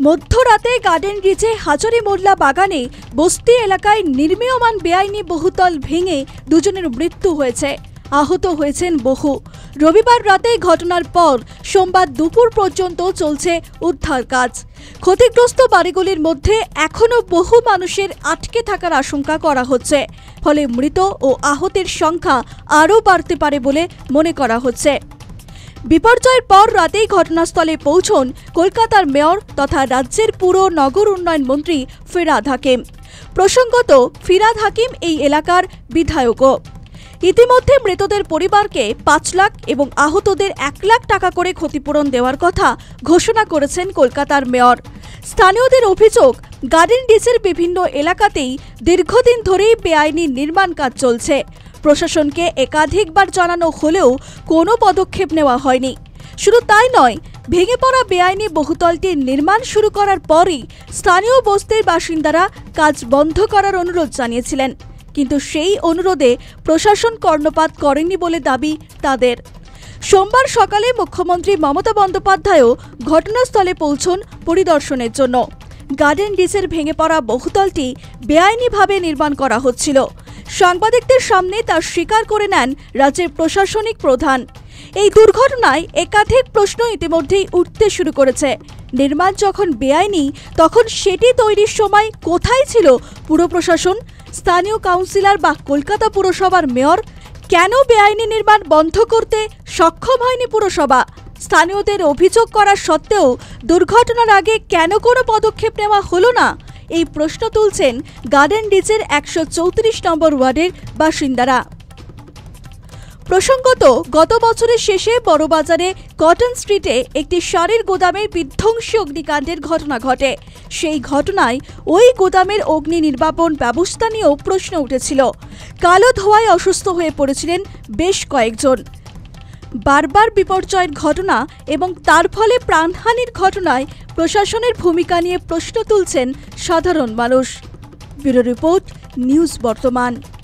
মধ্যরাতে গার্ডেন রিচে হাজারি মোল্লা বাগানে বস্তি এলাকায় নির্মীয়মান বেআইনি বহুতল ভেঙে দুজনের মৃত্যু হয়েছে, আহত হয়েছেন বহু। রবিবার রাতে ঘটনার পর সোমবার দুপুর পর্যন্ত চলছে উদ্ধার কাজ। ক্ষতিগ্রস্ত বাড়িগুলির মধ্যে এখনও বহু মানুষের আটকে থাকার আশঙ্কা করা হচ্ছে, ফলে মৃত ও আহতের সংখ্যা আরও বাড়তে পারে বলে মনে করা হচ্ছে। বিপর্যয়ের পর রাতেই ঘটনাস্থলে পৌঁছন কলকাতার মেয়র তথা রাজ্যের পুর নগর উন্নয়ন মন্ত্রী ফিরহাদ হাকিম। প্রসঙ্গত, ফিরহাদ হাকিম এই এলাকার বিধায়কও। ইতিমধ্যে মৃতদের পরিবারকে 5 লাখ এবং আহতদের 1 লাখ টাকা করে ক্ষতিপূরণ দেওয়ার কথা ঘোষণা করেছেন কলকাতার মেয়র। স্থানীয়দের অভিযোগ, গার্ডেন রিচের বিভিন্ন এলাকাতেই দীর্ঘদিন ধরেই বেআইনি নির্মাণ কাজ চলছে। প্রশাসনকে একাধিকবার জানানো হলেও কোনো পদক্ষেপ নেওয়া হয়নি। শুধু তাই নয়, ভেঙে পড়া বেআইনি বহুতলটির নির্মাণ শুরু করার পরই স্থানীয় বস্তির বাসিন্দারা কাজ বন্ধ করার অনুরোধ জানিয়েছিলেন, কিন্তু সেই অনুরোধে প্রশাসন কর্ণপাত করেনি বলে দাবি তাদের। সোমবার সকালে মুখ্যমন্ত্রী মমতা বন্দ্যোপাধ্যায়ও ঘটনাস্থলে পৌঁছন পরিদর্শনের জন্য। গার্ডেন রিচের ভেঙে পড়া বহুতলটি বেআইনিভাবে নির্মাণ করা হচ্ছিল। সাংবাদিকদের সামনে তা স্বীকার করে নেন রাজ্যের প্রশাসনিক প্রধান। এই দুর্ঘটনায় একাধিক প্রশ্ন ইতিমধ্যেই উঠতে শুরু করেছে। নির্মাণ যখন বেআইনি, তখন সেটি তৈরির সময় কোথায় ছিল পুর প্রশাসন, স্থানীয় কাউন্সিলর বা কলকাতা পুরসভার মেয়র? কেন বেআইনি নির্মাণ বন্ধ করতে সক্ষম হয়নি পুরসভা? স্থানীয়দের অভিযোগ করা সত্ত্বেও দুর্ঘটনার আগে কেন কোনো পদক্ষেপ নেওয়া হলো না? এই প্রশ্ন তুলছেন গার্ডেন রিচের 134 নম্বর ওয়ার্ডের বাসিন্দারা। প্রসঙ্গত, গত বছরের শেষে বড়বাজারে কটন স্ট্রিটে একটি সারের গোদামের বিধ্বংসী অগ্নিকাণ্ডের ঘটনা ঘটে। সেই ঘটনায় ওই গোদামের অগ্নি নির্বাপন ব্যবস্থা নিয়েও প্রশ্ন উঠেছিল। কালো ধোঁয়ায় অসুস্থ হয়ে পড়েছিলেন বেশ কয়েকজন। বারবার বিপর্যয়ের ঘটনা এবং তার ফলে প্রাণহানির ঘটনায় প্রশাসনের ভূমিকা নিয়ে প্রশ্ন তুলছেন সাধারণ মানুষ। ব্যুরো রিপোর্ট, নিউজ বর্তমান।